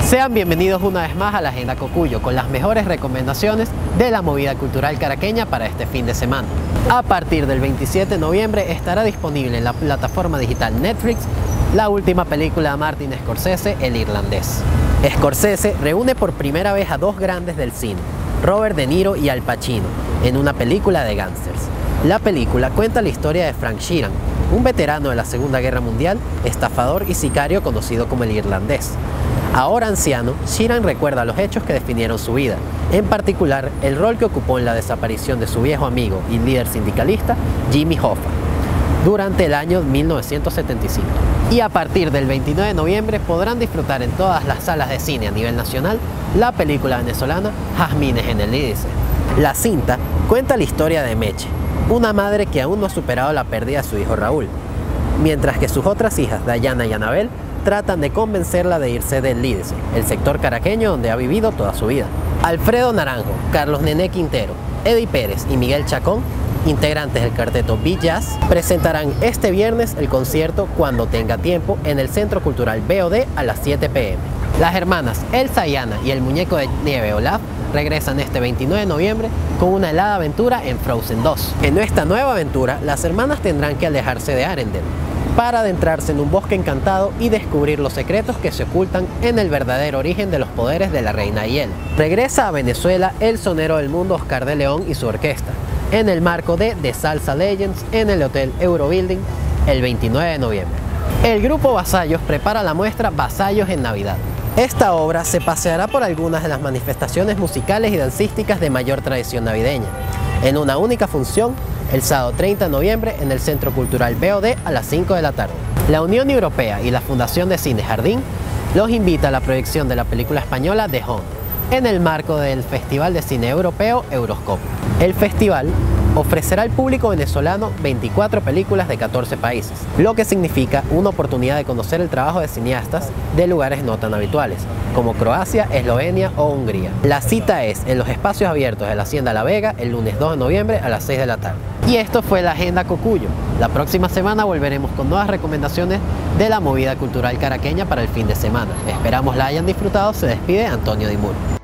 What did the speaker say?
Sean bienvenidos una vez más a la Agenda Cocuyo con las mejores recomendaciones de la movida cultural caraqueña para este fin de semana. A partir del 27 de noviembre estará disponible en la plataforma digital Netflix la última película de Martin Scorsese, El Irlandés. Scorsese reúne por primera vez a dos grandes del cine, Robert De Niro y Al Pacino, en una película de gángsters. La película cuenta la historia de Frank Sheeran, un veterano de la Segunda Guerra Mundial, estafador y sicario conocido como El Irlandés. Ahora anciano, Sheeran recuerda los hechos que definieron su vida, en particular el rol que ocupó en la desaparición de su viejo amigo y líder sindicalista, Jimmy Hoffa, durante el año 1975. Y a partir del 29 de noviembre podrán disfrutar en todas las salas de cine a nivel nacional la película venezolana Jazmines en el Lídice. La cinta cuenta la historia de Meche, una madre que aún no ha superado la pérdida de su hijo Raúl, mientras que sus otras hijas, Dayana y Anabel, tratan de convencerla de irse del Lídice, el sector caraqueño donde ha vivido toda su vida. Alfredo Naranjo, Carlos Nené Quintero, Eddie Pérez y Miguel Chacón, integrantes del cuarteto B-Jazz, presentarán este viernes el concierto Cuando Tenga Tiempo en el Centro Cultural BOD a las 7 p.m. Las hermanas Elsa y Ana y el muñeco de nieve Olaf regresan este 29 de noviembre con una helada aventura en Frozen 2. En esta nueva aventura, las hermanas tendrán que alejarse de Arendelle para adentrarse en un bosque encantado y descubrir los secretos que se ocultan en el verdadero origen de los poderes de la Reina Hiel. Regresa a Venezuela el sonero del mundo Oscar de León y su orquesta, en el marco de The Salsa Legends en el Hotel Eurobuilding el 29 de noviembre. El grupo Vasallos prepara la muestra Vasallos en Navidad. Esta obra se paseará por algunas de las manifestaciones musicales y dancísticas de mayor tradición navideña, en una única función, el sábado 30 de noviembre en el Centro Cultural BOD a las 5 de la tarde. La Unión Europea y la Fundación de Cine Jardín los invita a la proyección de la película española The Hunt, en el marco del Festival de Cine Europeo Euroscope. El festival ofrecerá al público venezolano 24 películas de 14 países, lo que significa una oportunidad de conocer el trabajo de cineastas de lugares no tan habituales, como Croacia, Eslovenia o Hungría. La cita es en los espacios abiertos de la Hacienda La Vega el lunes 2 de noviembre a las 6 de la tarde. Y esto fue la Agenda Cocuyo. La próxima semana volveremos con nuevas recomendaciones de la movida cultural caraqueña para el fin de semana. Esperamos la hayan disfrutado. Se despide Antonio Dimur.